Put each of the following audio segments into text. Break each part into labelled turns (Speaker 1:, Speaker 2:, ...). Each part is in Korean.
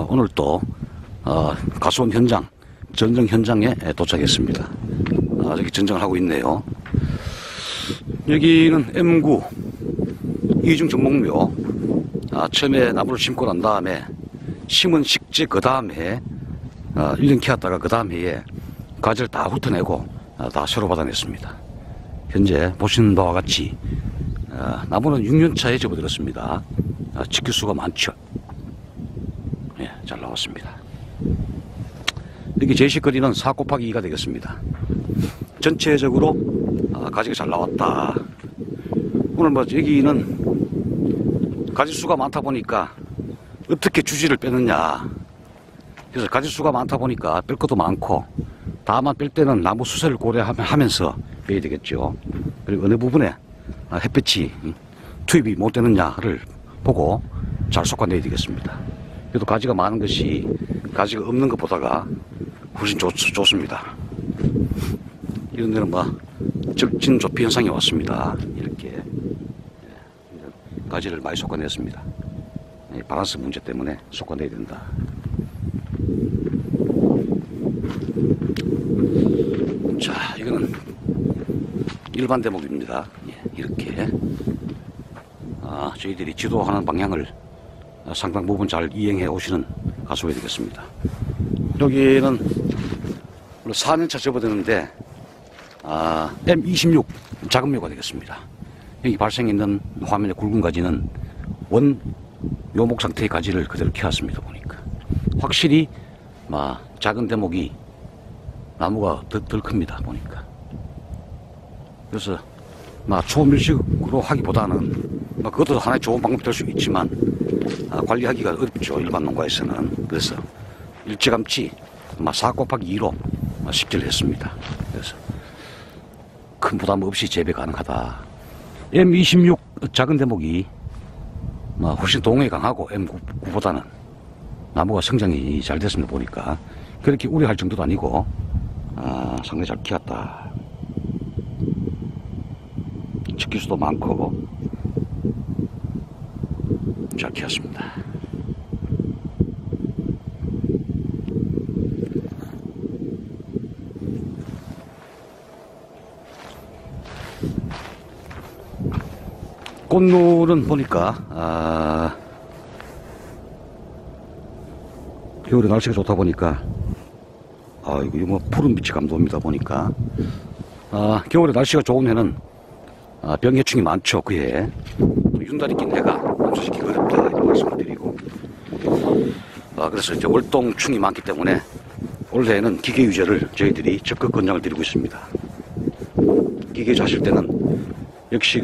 Speaker 1: 오늘 또 가수원 현장, 전정 현장에 도착했습니다. 여기 전정을 하고 있네요. 여기는 M9 이중 정목묘. 처음에 나무를 심고 난 다음에 심은 식재 그 다음에 1년 키웠다가 그 다음 해에 가지를 다 훑어내고 다 새로 받아냈습니다. 현재 보시는 바와 같이 나무는 6년 차에 접어들었습니다. 직규수가 많죠. 예, 잘 나왔습니다. 여기 제시거리는 4 곱하기 2가 되겠습니다. 전체적으로 가지가 잘 나왔다. 오늘 뭐 여기는 가지수가 많다 보니까 어떻게 주지를 빼느냐. 그래서 가지수가 많다 보니까 뺄 것도 많고, 다만 뺄 때는 나무 수세를 고려하면서 빼야 되겠죠. 그리고 어느 부분에 햇볕이 투입이 못 되느냐를 보고 잘 솎아내야 되겠습니다. 그래도 가지가 많은 것이 가지가 없는 것보다가 훨씬 좋습니다. 이런 데는 적진 조피 현상이 왔습니다. 이렇게 가지를 많이 솎아냈습니다. 바란스 문제 때문에 솎아내야 된다. 자, 이거는 일반 대목입니다. 이렇게 저희들이 지도하는 방향을 상당 부분 잘 이행해 오시는 가수가 되겠습니다. 여기는 4년차 접어드는데 M26 작은 묘가 되겠습니다. 여기 발생있는 화면의 굵은 가지는 원 묘목 상태의 가지를 그대로 키웠습니다. 보니까 확실히 작은 대목이 나무가 덜 큽니다. 보니까. 그래서 초밀식으로 하기보다는 그것도 하나의 좋은 방법이 될 수 있지만 관리하기가 어렵죠. 일반 농가에서는. 그래서 일찌감치 4 곱하기 2로 식재를 했습니다. 그래서 큰 부담 없이 재배 가능하다. M26 작은 대목이 훨씬 동해 강하고 M9보다는 나무가 성장이 잘 됐습니다. 보니까 그렇게 우려할 정도도 아니고 상당히 잘 키웠다. 직기수도 많고 잘 키웠습니다. 꽃눈은 보니까 겨울에 날씨가 좋다 보니까 이거 푸른 빛이 감도입니다. 보니까 겨울에 날씨가 좋은 해는 병해충이 많죠. 그해 윤달이 낀 해가 감소시키기 어렵다 이런 말씀을 드리고, 그래서 이제 월동충이 많기 때문에 올해에는 기계유제를 저희들이 적극 권장을 드리고 있습니다. 기계유제 하실 때는 역시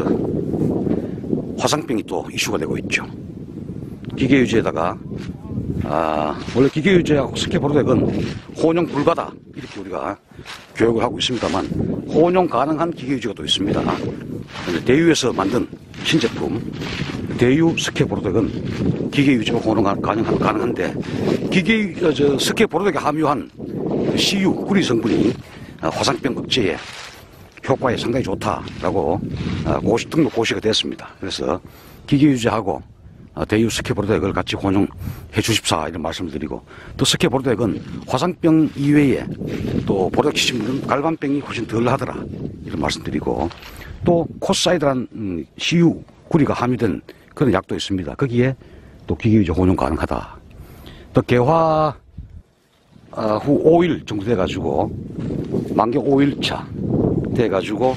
Speaker 1: 화상병이 또 이슈가 되고 있죠. 기계유제에다가 원래 기계유제하고 스케보로덱은 혼용 불가다 이렇게 우리가 교육을 하고 있습니다만, 혼용 가능한 기계유제가 또 있습니다. 대유에서 만든 신제품 대유 스케보로덱은 기계유제가 혼용 가능한데, 스케보로덱에 함유한 CU 구리 성분이 화상병 억제에 효과에 상당히 좋다라고 등록 고시가 됐습니다. 그래서 기계유제하고 대유 스케보로덱을 같이 혼용해 주십사 이런 말씀을 드리고, 또 스케보로덱은 화상병 이외에 또 보로덱 치신 분은 갈반병이 훨씬 덜 하더라 이런 말씀 드리고, 또 코사이드란 CU 구리가 함유된 그런 약도 있습니다. 거기에 또 기계유제 혼용 가능하다. 또 개화 후 5일 정도 돼가지고 만경 5일차 돼가지고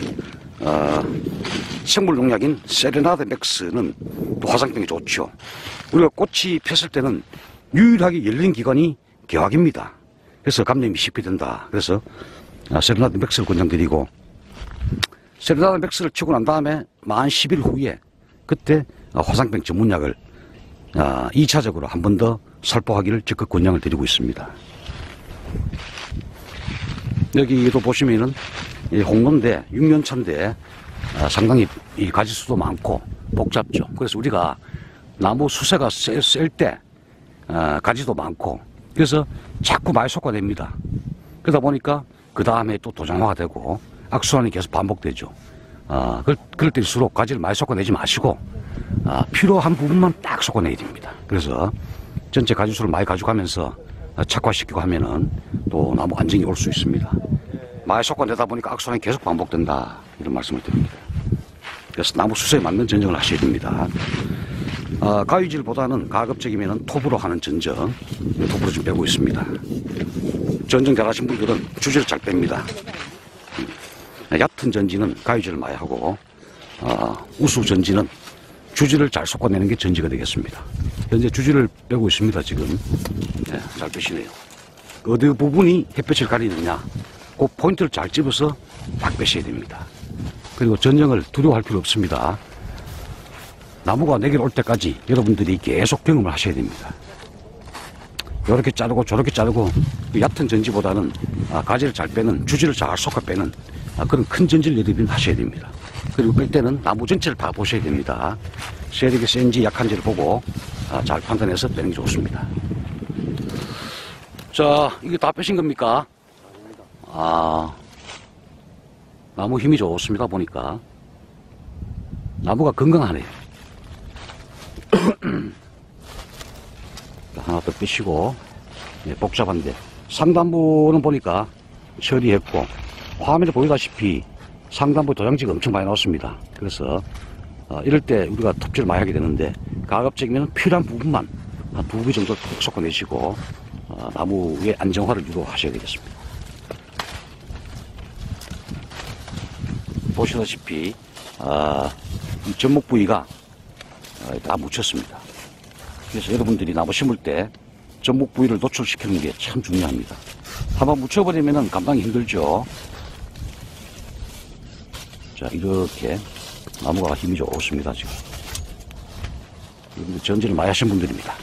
Speaker 1: 생물 농약인 세레나데 맥스는 또 화상병이 좋죠. 우리가 꽃이 폈을 때는 유일하게 열린 기간이 개화기입니다. 그래서 감염이 쉽게 된다. 그래서 세레나데 맥스를 권장드리고, 세레나데 맥스를 치고 난 다음에 만 10일 후에 그때 화상병 전문약을 2차적으로 한 번 더 살포하기를 적극 권장을 드리고 있습니다. 여기도 보시면은 홍로인데 6년 차인데 상당히 이 가지수도 많고 복잡죠. 그래서 우리가 나무 수세가 셀 때 가지도 많고, 그래서 자꾸 많이 솎아냅니다. 그러다 보니까 그 다음에 또 도장화가 되고 악순환이 계속 반복되죠. 그럴 때일수록 가지를 많이 솎아내지 마시고 필요한 부분만 딱 솎아내야 됩니다. 그래서 전체 가지수를 많이 가져가면서 착화시키고 하면은 또 나무 안정이 올 수 있습니다. 많이 쏟아내다 보니까 악순환이 계속 반복된다, 이런 말씀을 드립니다. 그래서 나무 수세에 맞는 전정을 하셔야 됩니다. 가위질보다는 가급적이면 톱으로 하는 전정, 톱으로 좀 빼고 있습니다. 전정 잘하신 분들은 주지를 잘 뺍니다. 얕은 전지는 가위질을 많이 하고, 우수 전지는 주지를 잘 섞어내는 게 전지가 되겠습니다. 현재 주지를 빼고 있습니다, 지금. 네, 잘 빼시네요. 어디 부분이 햇볕을 가리느냐, 그 포인트를 잘 집어서 딱 빼셔야 됩니다. 그리고 전정을 두려워할 필요 없습니다. 나무가 내길 올 때까지 여러분들이 계속 경험을 하셔야 됩니다. 이렇게 자르고 저렇게 자르고, 얕은 전지보다는 가지를 잘 빼는, 주지를 잘 섞어 빼는 그런 큰 전지를 여러분이 하셔야 됩니다. 그리고 뺄 때는 나무 전체를 다 보셔야 됩니다. 세력이 센지 약한지를 보고 잘 판단해서 빼는 게 좋습니다. 자, 이게 다 빼신 겁니까? 나무 힘이 좋습니다, 보니까. 나무가 건강하네요. 하나 더 빼시고, 복잡한데. 상단부는 보니까 처리했고, 화면에 보이다시피 상단부 도장지가 엄청 많이 나왔습니다. 그래서 이럴 때 우리가 톱질을 많이 하게 되는데, 가급적이면 필요한 부분만 한 2개 정도 톡 섞어내시고 나무의 안정화를 유도하셔야 되겠습니다. 보시다시피 이 접목 부위가 다 묻혔습니다. 그래서 여러분들이 나무 심을 때 접목 부위를 노출시키는 게 참 중요합니다. 한번 묻혀버리면 감당이 힘들죠. 자, 이렇게 나무가 힘이 좋습니다, 지금. 전지를 많이 하신 분들입니다.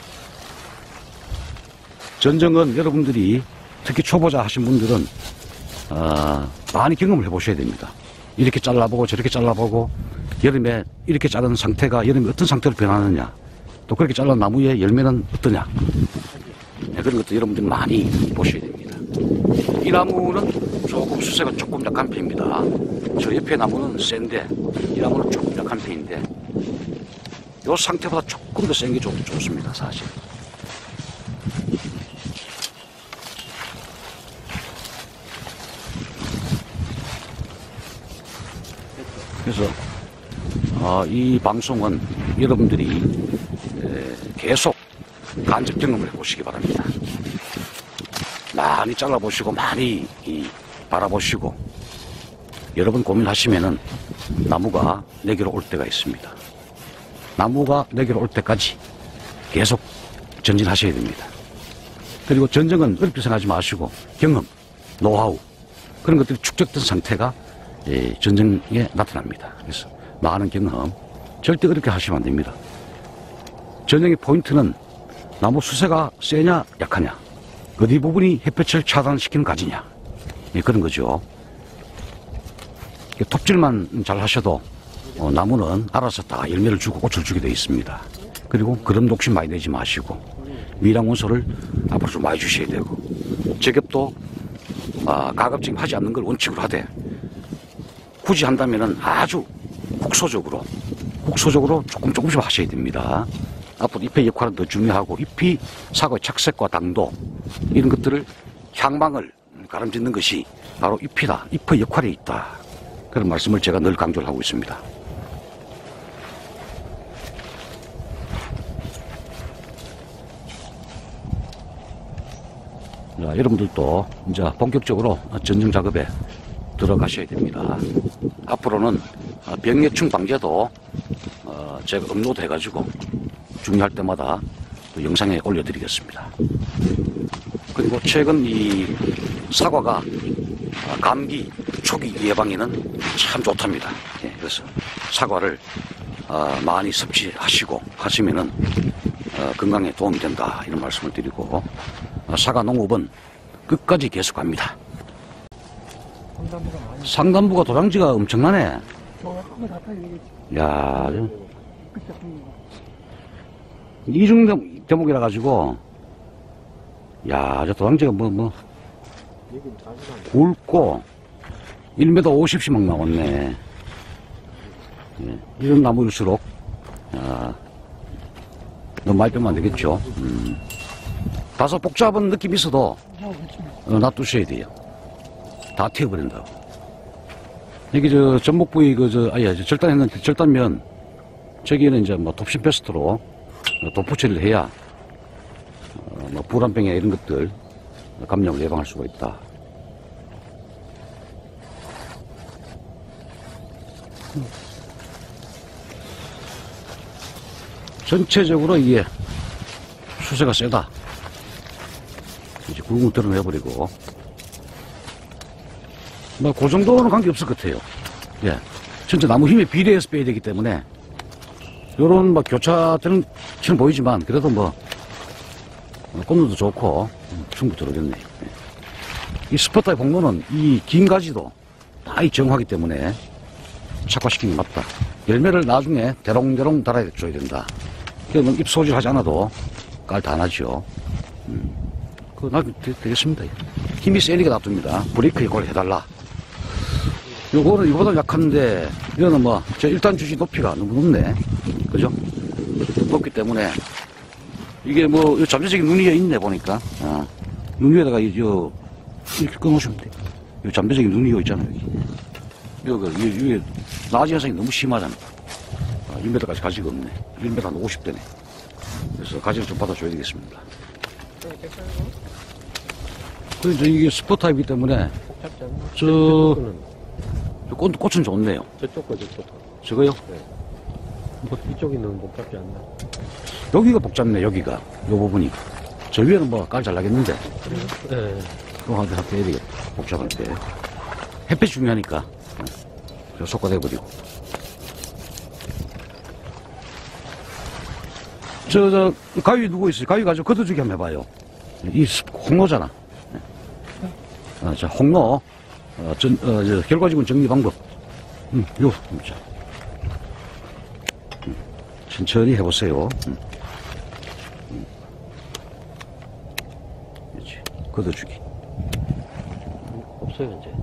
Speaker 1: 전정은 여러분들이 특히 초보자 하신 분들은 많이 경험을 해보셔야 됩니다. 이렇게 잘라보고 저렇게 잘라보고, 여름에 이렇게 자른 상태가 여름에 어떤 상태로 변하느냐, 또 그렇게 잘라 나무의 열매는 어떠냐, 그런 것도 여러분들이 많이 보셔야 됩니다. 이 나무는 조금 수세가 조금 약한 편입니다. 저 옆에 나무는 센데 이 나무는 조금 약한 편인데, 이 상태보다 조금 더 센 게 좋습니다, 사실. 그래서 이 방송은 여러분들이 계속 간접 경험을 해보시기 바랍니다. 많이 잘라보시고 많이 바라보시고, 여러분 고민하시면은 나무가 내게로 올 때가 있습니다. 나무가 내게로 올 때까지 계속 전진하셔야 됩니다. 그리고 전정은 어렵게 생각하지 마시고 경험, 노하우, 그런 것들이 축적된 상태가 전정에 나타납니다. 그래서 많은 경험, 절대 어렵게 하시면 안 됩니다. 전정의 포인트는 나무 수세가 세냐 약하냐, 어디 부분이 햇볕을 차단시키는 가지냐, 그런 거죠. 톱질만 잘 하셔도 나무는 알아서 다 열매를 주고 꽃을 주게 되어 있습니다. 그리고 그런 독심 많이 내지 마시고, 미량 원소를 앞으로 좀 많이 주셔야 되고, 제겹도 가급적 하지 않는 걸 원칙으로 하되, 굳이 한다면은 아주 국소적으로 조금씩 하셔야 됩니다. 앞으로 잎의 역할은 더 중요하고, 잎이 사과의 착색과 당도, 이런 것들을 향망을 가름짓는 것이 바로 잎이다, 잎의 역할에 있다, 그런 말씀을 제가 늘 강조를 하고 있습니다. 자, 여러분들도 이제 본격적으로 전정 작업에 들어가셔야 됩니다. 앞으로는 병해충 방제도 제가 업로드 해가지고 중요할 때마다 또 영상에 올려드리겠습니다. 그리고 최근 이 사과가 감기 초기 예방에는 참 좋답니다. 그래서 사과를 많이 섭취하시고 하시면은 건강에 도움이 된다, 이런 말씀을 드리고, 사과 농업은 끝까지 계속합니다. 상단부가 도장지가 엄청나네. 야, 이중 대목이라 가지고, 야, 저 도장지가 굵고 1m 50씩 막 나왔네. 이런 나무일수록 너무 많이 빼면 안 되겠죠. 다소 복잡한 느낌이 있어도 놔두셔야 돼요. 다 튀어버린다고. 여기 전복 부위 절단했는데 절단면 저기는 이제 뭐 톱신 페스트로 도포 처리를 해야 뭐 불안병이나 이런 것들 감염을 예방할 수가 있다. 전체적으로 이게 수세가 세다. 이제 굵은 드러내버리고. 뭐, 그 정도는 관계없을 것 같아요. 예. 전체 나무 힘에 비례해서 빼야 되기 때문에, 요런 뭐 교차되는 처럼 보이지만, 그래도 뭐, 꽂는도 좋고, 충분히 들어오겠네. 예. 이 스포타의 공로는 이 긴 가지도 다 이 정화하기 때문에 착화시키는 게 맞다. 열매를 나중에 대롱대롱 달아줘야 된다. 그러면 잎 소질하지 않아도 깔 다 나죠. 그거 나도 되겠습니다. 힘이 세니까 놔둡니다. 브레이크 역할을 해달라. 요거는 이거보다 약한데, 이거는 뭐, 일단 주시 높이가 너무 높네. 그죠? 높기 때문에, 이게 뭐, 잠재적인 눈 위에 있네, 보니까. 눈 위에다가, 이렇게 끊으시면 돼. 요 잠재적인 눈 위에 있잖아요, 여기. 이게, 나지 현상이 너무 심하잖아. 1m까지 가지가 없네. 1m 한 50대네. 그래서 가지를 좀 받아줘야 되겠습니다. 그래서 이게 스포 타입이기 때문에, 꽃은 좋네요.
Speaker 2: 저쪽 거, 저쪽 거.
Speaker 1: 저거요?
Speaker 2: 네. 뭐, 이쪽이 너무 복잡지 않나?
Speaker 1: 여기가 복잡네, 여기가. 요 부분이. 저 위에는 뭐, 깔 잘 나겠는데.
Speaker 2: 네.
Speaker 1: 그거 한테 해야 되겠다. 복잡할 때. 햇빛 중요하니까. 속과대버리고. 가위 누구 있어요? 가위 가지고 걷어주기 한번 해봐요. 이 홍로잖아. 자, 홍로. 결과지군 정리 방법. 자. 천천히 해보세요. 그렇지. 걷어주기.
Speaker 2: 없어요, 이제.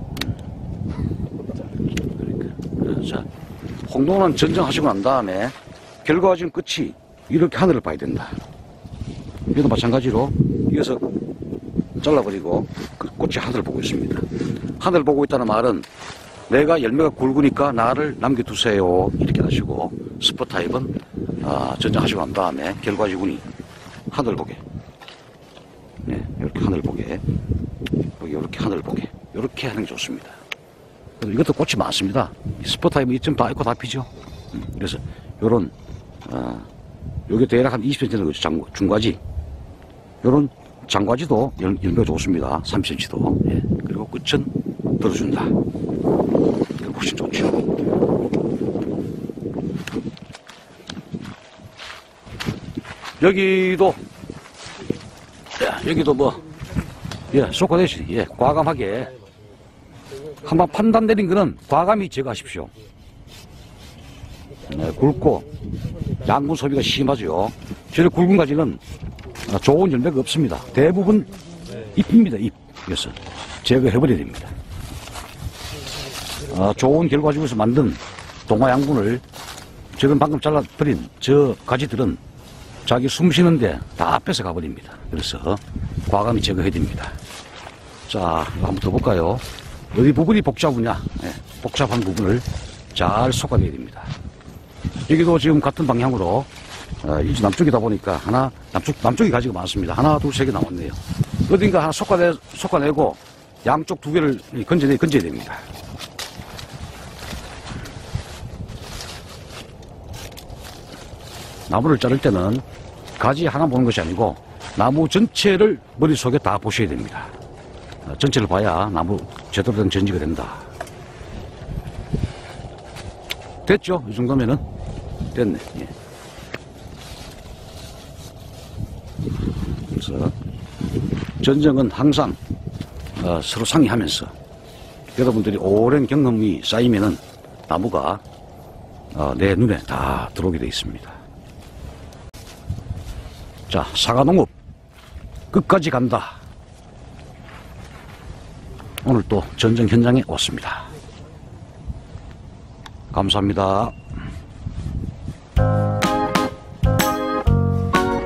Speaker 1: 그러니까. 자, 홍로는 전정하시고 난 다음에 결과지군 끝이 이렇게 하늘을 봐야 된다. 이것도 마찬가지로 이어서 잘라버리고 그 꽃이 하늘을 보고 있습니다. 하늘을 보고 있다는 말은 내가 열매가 굵으니까 나를 남겨두세요. 이렇게 하시고 스포 타입은 전정하시고 난 다음에 결과지군이 하늘 보게. 네, 이렇게 하늘 보게. 이렇게 하늘 보게. 이렇게 하는 게 좋습니다. 이것도 꽃이 많습니다. 스포 타입은 이쯤 다 있고 다 피죠. 그래서 요런 요게 대략 한 20cm 정도 중과지. 요런 장과지도 열매가 좋습니다. 30cm도. 예. 그리고 끝은 들어준다. 이거 훨씬 좋죠. 여기도, 여기도 뭐, 속화되시, 과감하게. 한번 판단 내린 거는 과감히 제거하십시오. 굵고, 양분 소비가 심하죠. 저런 굵은 가지는 좋은 열매가 없습니다. 대부분 잎입니다, 잎. 그래서 제거해버려야 됩니다. 좋은 결과지구에서 만든 동화 양분을 지금 방금 잘라버린 저 가지들은 자기 숨 쉬는데 다 뺏어 가버립니다. 그래서 과감히 제거해야 됩니다. 자, 한번 더 볼까요? 어디 부분이 복잡하냐? 복잡한 부분을 잘 솎아내야 됩니다. 여기도 지금 같은 방향으로 이제 남쪽이다 보니까 남쪽이 가지가 많습니다. 하나, 둘, 세 개 남았네요. 어딘가 하나 솎아내고 양쪽 두 개를 건져야 됩니다. 나무를 자를 때는 가지 하나 보는 것이 아니고 나무 전체를 머릿속에 다 보셔야 됩니다. 전체를 봐야 나무 제대로 된 전지가 된다. 됐죠? 이 정도면은 됐네. 예. 그래서 전정은 항상 서로 상의하면서 여러분들이 오랜 경험이 쌓이면은 나무가 내 눈에 다 들어오게 되어 있습니다. 자, 사과농업 끝까지 간다. 오늘 또 전정 현장에 왔습니다. 감사합니다.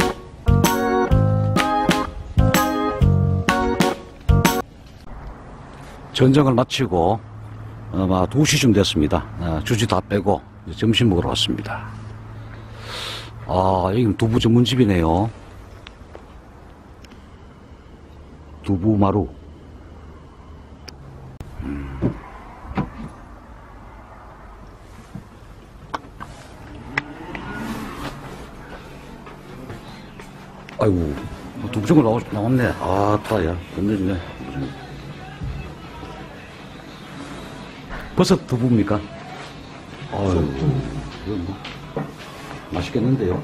Speaker 1: 전쟁을 마치고 아마 2시쯤 됐습니다. 주지 다 빼고 이제 점심 먹으러 왔습니다. 여기는 두부 전문집이네요. 두부마루. 아이고, 두부전골 나왔네. 따야. 끝내주네. 버섯 두부입니까? 아유, 이거 뭐, 맛있겠는데요?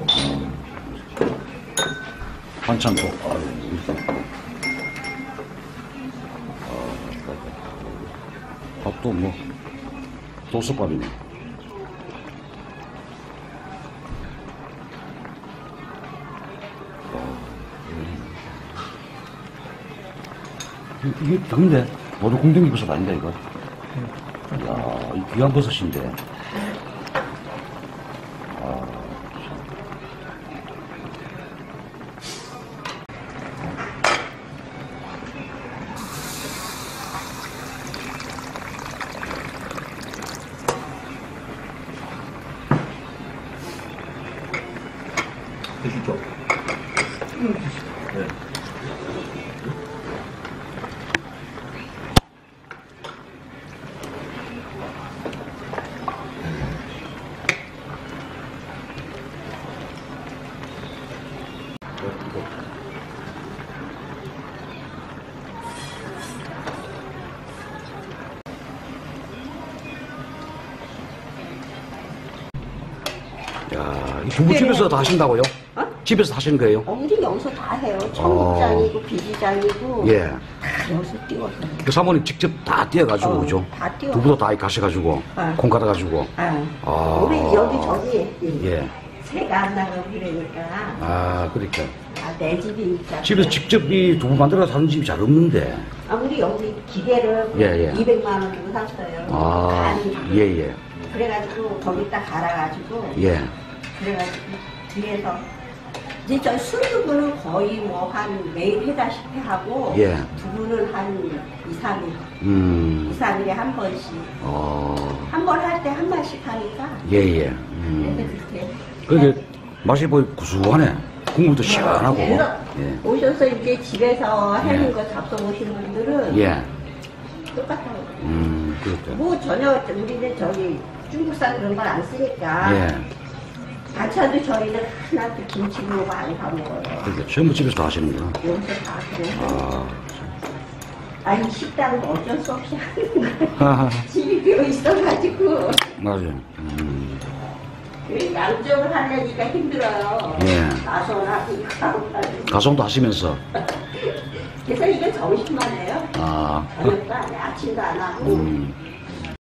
Speaker 1: 반찬도, 아유, 이렇게. 밥도 뭐, 도수밥이네. 이게 근데 모두 궁뎅이 버섯 아닌가 이거? 이야, 이 귀한 버섯인데.
Speaker 3: 드시죠? 네.
Speaker 1: 야, 이 두부집에서 다 하신다고요?
Speaker 4: 어?
Speaker 1: 집에서 하시는 거예요?
Speaker 4: 우리 여기서 다 해요. 청국장이고 비지장이고
Speaker 1: 예.
Speaker 4: 다 여기서 띄워서.
Speaker 1: 그 사모님 직접 다 띄어가지고, 그죠?
Speaker 4: 다 띄워.
Speaker 1: 두부도 다 가셔가지고, 콩 갈아가지고.
Speaker 4: 우리 여기 저기
Speaker 1: 예.
Speaker 4: 새가 안 나가고 그러니까
Speaker 1: 그러니까.
Speaker 4: 내 집이 있잖아.
Speaker 1: 집에서 직접 이 두부 만들어서 하는 집이 잘 없는데.
Speaker 4: 우리 여기 기계를
Speaker 1: 예.
Speaker 4: 200만 원 주고 샀어요. 간이.
Speaker 1: 예.
Speaker 4: 그래가지고 거기다 갈아가지고
Speaker 1: 예.
Speaker 4: 그래가지고 뒤에서 이제 저 순두부는 거의 뭐 한 매일 해다시피 하고
Speaker 1: 예.
Speaker 4: 두부는 한 2, 3일 2, 3일에 한 번씩 한 번 할 때 한 마씩 하니까
Speaker 1: 예.
Speaker 4: 그렇게
Speaker 1: 그게 맛이 뭐 구수하네. 국물도 시원하고.
Speaker 4: 그래서
Speaker 1: 예.
Speaker 4: 오셔서 이렇게 집에서 해는
Speaker 1: 예.
Speaker 4: 거 잡숴 보시는 분들은
Speaker 1: 예.
Speaker 4: 똑같아요.
Speaker 1: 그렇죠.
Speaker 4: 뭐 전혀 우리는 저기 중국산 그런 걸 안 쓰니까
Speaker 1: 예.
Speaker 4: 반찬도 저희는 하나 김치로 많이 사 먹어요.
Speaker 1: 그러니까 전부 집에서 다 하시는구나.
Speaker 4: 여기서 다 그래요. 아니 식당은 어쩔 수 없이 하는
Speaker 1: 하하.
Speaker 4: 거예요. 집이 비어 있어가지고
Speaker 1: 맞아요.
Speaker 4: 양쪽을 하려니까 힘들어요.
Speaker 1: 예.
Speaker 4: 가서나 이거 하고
Speaker 1: 가성도 하시면서.
Speaker 4: 그래서 이게 점심만 해요.
Speaker 1: 아.
Speaker 4: 저녁도 안 해. 아침도 안 하고.